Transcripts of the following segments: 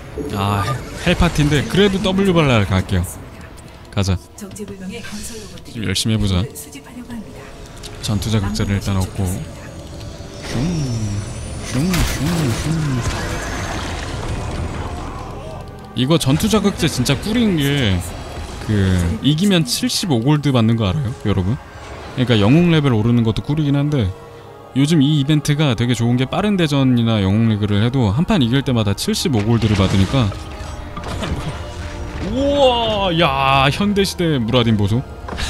아, 헬파티인데 그래도 W 발랄 갈게요. 가자. 좀 열심히 해보자. 전투 자극제를 일단 얻고. 이거 전투 자극제 진짜 꿀인 게 그 이기면 75골드 받는 거 알아요, 여러분? 그러니까 영웅 레벨 오르는 것도 꿀이긴 한데 요즘 이 이벤트가 되게 좋은 게 빠른 대전이나 영웅 리그를 해도 한 판 이길 때마다 75골드를 받으니까. 우와, 야, 현대시대 무라딘 보소.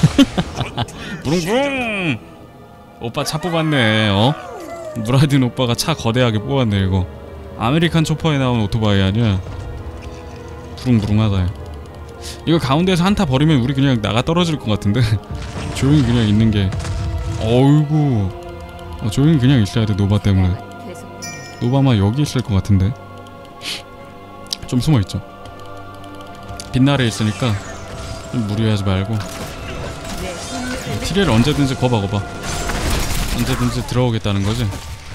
부릉부릉. 오빠 차 뽑았네. 무라딘 오빠가 차 거대하게 뽑았네. 이거 아메리칸 초퍼에 나온 오토바이 아니야. 부릉부릉하다. 이거 가운데에서 한타 버리면 우리 그냥 나가 떨어질 것 같은데. 조용히 그냥 있는 게. 어이구, 조용히 그냥 있어야 돼. 노바 때문에. 노바마 여기 있을 것 같은데. 좀 숨어있죠. 빛날에 있으니까 좀 무리하지 말고. 티리엘 언제든지 거봐. 언제든지 들어오겠다는 거지.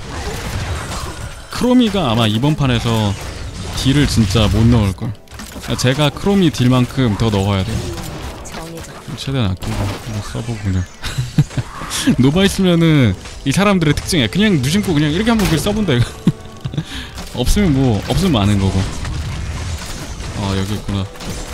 크로미가 아마 이번 판에서 딜을 진짜 못 넣을걸. 제가 크로미 딜만큼 더 넣어야 돼. 최대한 아끼고 이거 써보고 그냥. 노바 있으면은 이 사람들의 특징이야. 그냥 무심코 그냥 이렇게 한번 써본다 이거. 없으면 뭐 없으면 많은 거고. 여기 있구나.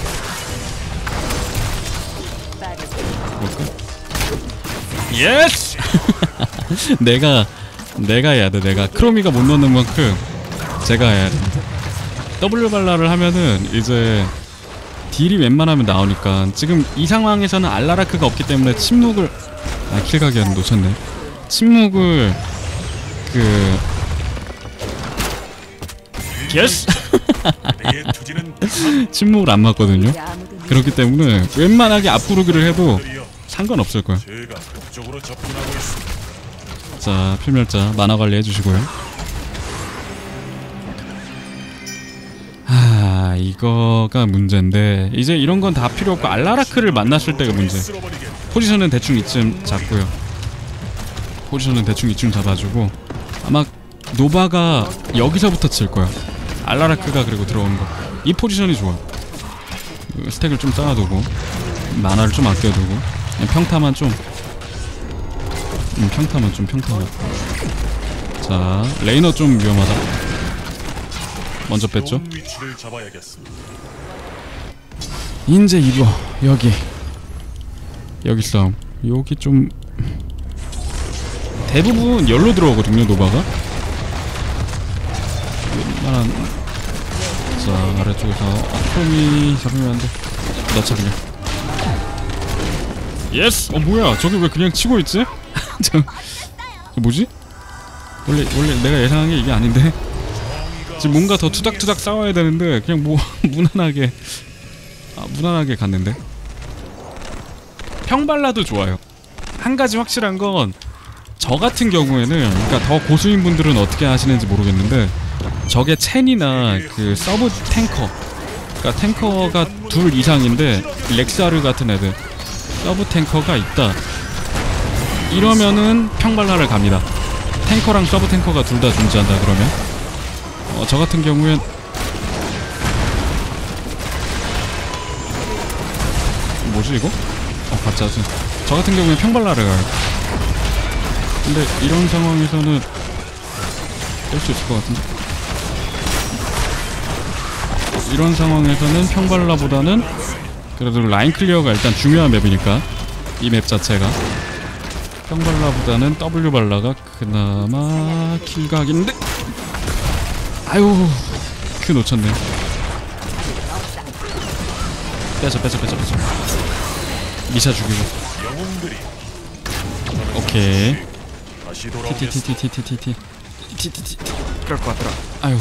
볼까? 예스! 내가 해야 돼. 내가 크로미가 못 넣는 만큼 제가 해야 돼. W 발라를 하면은 이제 딜이 웬만하면 나오니까. 지금 이 상황에서는 알라라크가 없기 때문에 침묵을 킬각이었는데 놓쳤네. 침묵을 예스! 침묵을 안 맞거든요. 그렇기 때문에 웬만하게 앞구르기를 해도 상관없을 거야. 자, 필멸자 만화 관리 해주시고요. 이거가 문제인데 이제 이런 건 다 필요 없고 알라라크를 만났을 때가 문제. 포지션은 대충 이쯤 잡고요. 포지션은 대충 이쯤 잡아주고 아마 노바가 여기서부터 칠 거야. 알라라크가 그리고 들어오는 거. 이 포지션이 좋아. 스택을 좀 쌓아두고 만화를 좀 아껴두고 평타만 좀. 평타만. 자, 레이너 좀 위험하다. 먼저 뺐죠. 인제 이거 여기 싸움. 여기 좀 대부분 열로 들어오거든요, 노바가. 웬만한. 자, 아래쪽에서 크롬이 잡으면 안 돼. 넣자 그냥. 예스! 뭐야, 저기 왜 그냥 치고 있지? 저 뭐지? 원래 내가 예상한 게 이게 아닌데. 지금 뭔가 더 투닥투닥 싸워야 되는데 그냥 뭐 무난하게 갔는데. 평발라도 좋아요. 한 가지 확실한 건 저 같은 경우에는, 그러니까 더 고수인 분들은 어떻게 하시는지 모르겠는데 적의 첸이나 그 서브 탱커, 그러니까 탱커가 둘 이상인데 렉사르 같은 애들 서브 탱커가 있다 이러면은 평발라를 갑니다. 탱커랑 서브 탱커가 둘 다 존재한다 그러면. 저 같은 경우엔 뭐지 이거? 가짜지. 저 같은 경우엔 평발라를 가요. 근데 이런 상황에서는 뺄 수 있을 것 같은데. 이런 상황에서는 평발라보다는 그래도 라인 클리어가 일단 중요한 맵이니까 이 맵 자체가 평발라보다는 W 발라가 그나마 킬각인데. 아유, 큐 놓쳤네. 빼자. 미샤 죽이고. 오케이. 티티티티티티티. 그럴 것 같더라. 아유.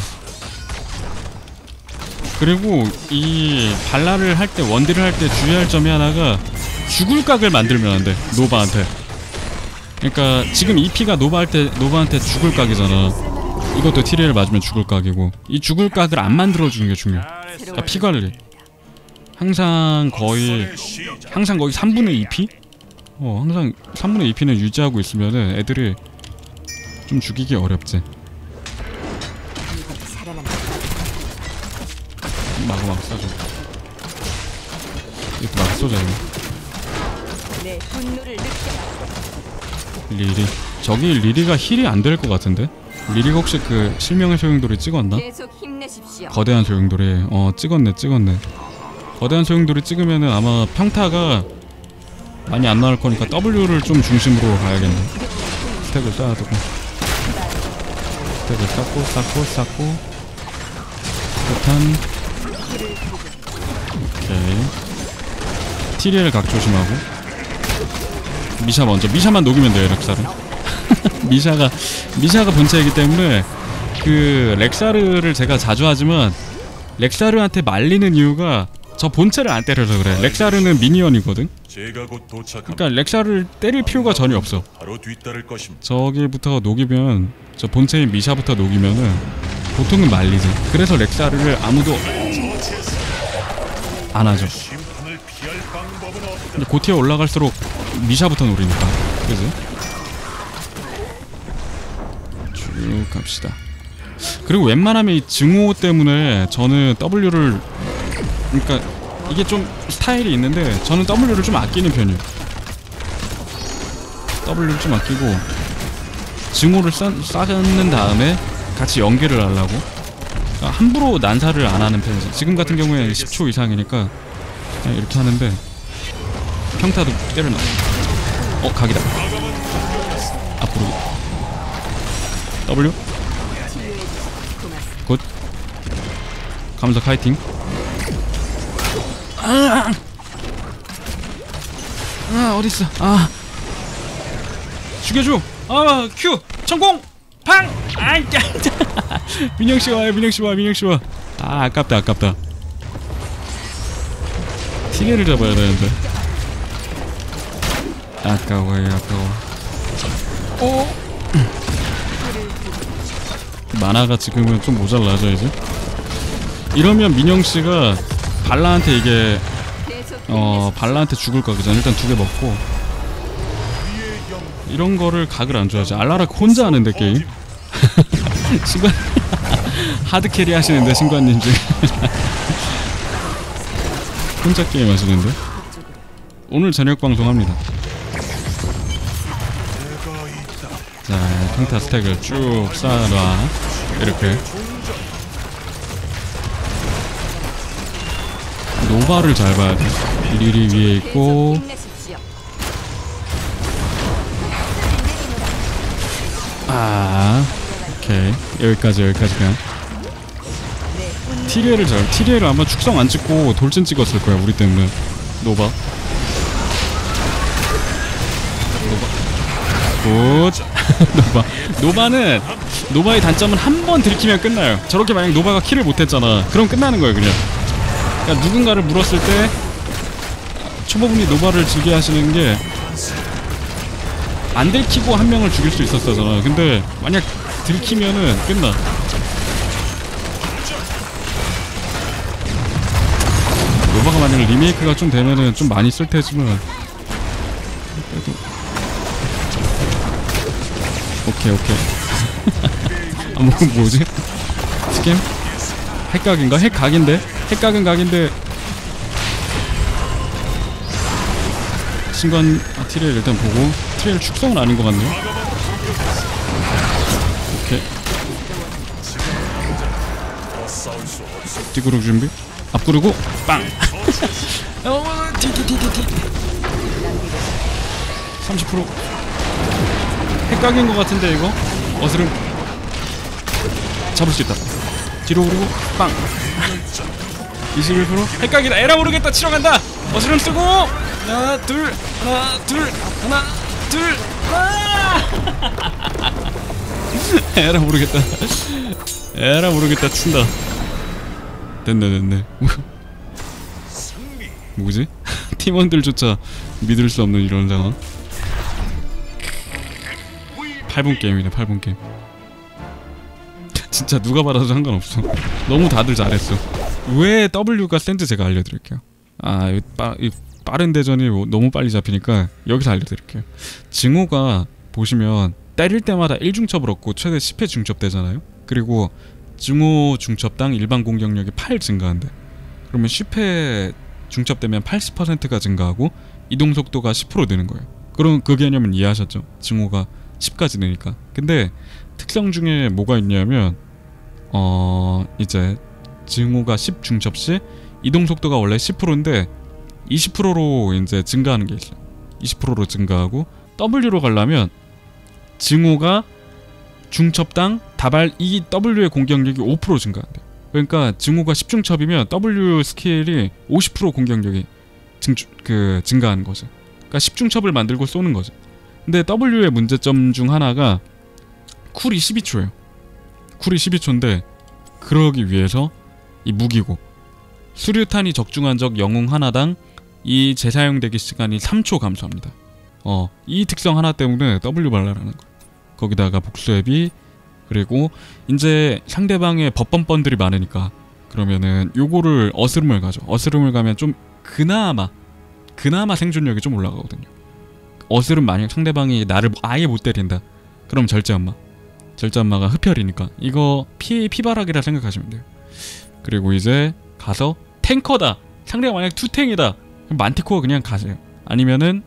그리고 이 발라를 할 때, 원딜을 할 때 주의할 점이 하나가 죽을 각을 만들면 안 돼, 노바한테. 그러니까 지금 EP가 노바한테 죽을 각이잖아. 이것도 티리엘 맞으면 죽을 각이고, 이 죽을 각을 안 만들어주는 게 중요해. 그러니까 피 관리. 항상 거의 3분의 2피? 항상 3분의 2피는 유지하고 있으면은 애들이 좀 죽이기 어렵지. 마구 막 쏴줘. 이것도 막 쏘자 이거. 내 분노를 느껴라. 리리. 저기 리리가 힐이 안 될 것 같은데? 리리가 혹시 그 실명의 소용돌이 찍었나? 계속 힘내십시오. 거대한 소용돌이. 찍었네. 거대한 소용돌이 찍으면은 아마 평타가 많이 안 나올 거니까 W를 좀 중심으로 가야겠네. 스택을 쌓아두고. 스택을 쌓고. 폭탄. 오케이. 티리엘 각 조심하고. 미샤 먼저. 미샤만 녹이면 돼요, 렉사를. 미샤가 본체이기 때문에 그 렉사르를 제가 자주 하지만 렉사르한테 말리는 이유가 저 본체를 안 때려서 그래. 렉사르는 미니언이거든. 그러니까 렉사르를 때릴 필요가 전혀 없어. 저기부터 녹이면 저 본체인 미샤부터 녹이면은 보통은 말리지. 그래서 렉사르를 아무도 안 하죠. 근데 고티에 올라갈수록 미샤부터 노리니까. 그지? 쭉 갑시다. 그리고 웬만하면 이 증오 때문에 저는 W를, 그러니까 이게 좀 스타일이 있는데 저는 W를 좀 아끼는 편이에요. W를 좀 아끼고 증오를 쌓는 다음에 같이 연계를 하려고. 그러니까 함부로 난사를 안 하는 편이지. 지금 같은 경우에 10초 이상이니까 그냥 이렇게 하는데 평타도 때려놔. 각이다. 앞으로 W 굿. 감사 카이팅. 어딨어. 죽여줘. 큐 성공. 팡. 민영씨 와요. 민영씨 와. 아깝다. 티레를 잡아야 되는데. 아까워요. 만화가 지금은 좀 모자라죠 이제. 이러면 민영씨가 발라한테 이게 발라한테 죽을 거거든. 일단 2개 먹고 이런 거를 각을 안 줘야지. 알라라 혼자 하는데 게임. 신관 하드 캐리 하시는데 신관님 지금 혼자 게임 하시는데. 오늘 저녁 방송합니다. 자, 평타 스택을 쭉 쌓아놔. 이렇게 노바를 잘 봐야 돼. 리리 위에 있고. 오케이. 여기까지 그냥. 티리엘을 아마 축성 안 찍고 돌진 찍었을 거야, 우리 때문에. 노바. 굿. 노바의 단점은 한 번 들키면 끝나요. 저렇게 만약 노바가 킬을 못했잖아. 그럼 끝나는 거예요, 그냥. 그러니까 누군가를 물었을 때 초보분이 노바를 즐겨 하시는 게 안 들키고 한 명을 죽일 수 있었잖아. 근데 만약 들키면은 끝나. 노바가 만약 리메이크가 좀 되면은 좀 많이 쓸 테지만. 오케이. 뭐지? 스캠? 핵각인가? 핵각인데? 핵각은 각인데. 신관 티레일 일단 보고. 티레일 축성은 아닌 것 같네요. 오케이. 뒤구르기 준비. 앞구르고 빵. 티티티티티. 30%. 핵각인 것 같은데 이거? 어스름 잡을 수 있다. 뒤로 오르고 빵. 21%. 핵각이다. 에라 모르겠다. 치러 간다. 어스름 쓰고 하나 둘. 에라 모르겠다. 친다. 됐네. 뭐지? 팀원들조차 믿을 수 없는 이런 상황. 8분 게임이네. 8분 게임. 진짜 누가 받아도 상관없어. 너무 다들 잘했어. 왜 W가 센지 제가 알려드릴게요. 이 빠른 대전이 너무 빨리 잡히니까 여기서 알려드릴게요. 증오가 보시면 때릴 때마다 1중첩을 얻고 최대 10회 중첩되잖아요. 그리고 증오 중첩당 일반 공격력이 8 증가한대. 그러면 10회 중첩되면 80%가 증가하고 이동속도가 10% 느는 거예요. 그럼 그 개념은 이해하셨죠? 증오가 10까지 느니까. 근데 특성 중에 뭐가 있냐면 이제 증오가 10 중첩 시 이동속도가 원래 10%인데 20%로 이제 증가하는 게 있어요. 20%로 증가하고 W로 가려면 증오가 중첩당 다발 이 W의 공격력이 5% 증가한대요. 그러니까 증오가 10중첩이면 W 스킬이 50% 공격력이 증가하는 거지. 그러니까 10중첩을 만들고 쏘는 거지. 근데 W의 문제점 중 하나가 쿨이 12초예요. 쿨이 12초인데 그러기 위해서 이 무기고 수류탄이 적중한 적 영웅 하나당 이 재사용 대기 시간이 3초 감소합니다. 이 특성 하나 때문에 W 발랄하는 거예요. 거기다가 복수앱이 그리고 이제 상대방의 법범번들이 많으니까 그러면은 요거를 어스름을 가죠. 어스름을 가면 좀 그나마 생존력이 좀 올라가거든요. 어스름 만약 상대방이 나를 아예 못 때린다. 그럼 절제엄마가 흡혈이니까 이거 피바락이라 생각하시면 돼요. 그리고 이제 가서 탱커다. 상대가 만약 투탱이다. 그럼 만티코어 그냥 가세요. 아니면은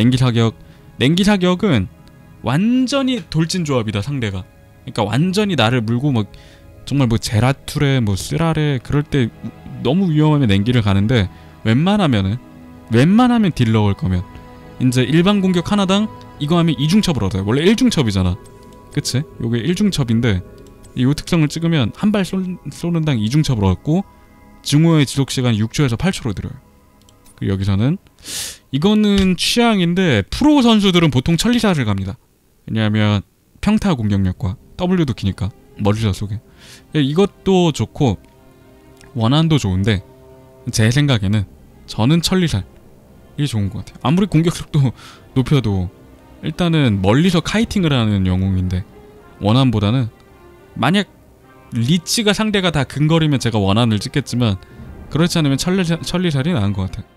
냉기사격은 완전히 돌진 조합이다 상대가. 그러니까 완전히 나를 물고 막 정말 뭐 제라툴에 뭐 쓰라레 그럴 때 너무 위험하면 냉기를 가는데 웬만하면 딜 넣을 거면 이제 일반 공격 하나당 이거 하면 2중첩을 얻어요. 원래 1중첩이잖아. 그치? 요게 1중첩인데 이 특성을 찍으면 한 발 쏘는 당 2중첩을 얻고 증오의 지속시간이 6초에서 8초로 들어요. 그리고 여기서는 이거는 취향인데 프로 선수들은 보통 천리샷을 갑니다. 왜냐하면 평타 공격력과 W도 기니까 멀리서 쏘게. 이것도 좋고 원한도 좋은데 제 생각에는 저는 천리살이 좋은 것 같아요. 아무리 공격력도 높여도 일단은 멀리서 카이팅을 하는 영웅인데 원한보다는 만약 리치가 상대가 다 근거리면 제가 원한을 찍겠지만 그렇지 않으면 천리살이 나은 것 같아요.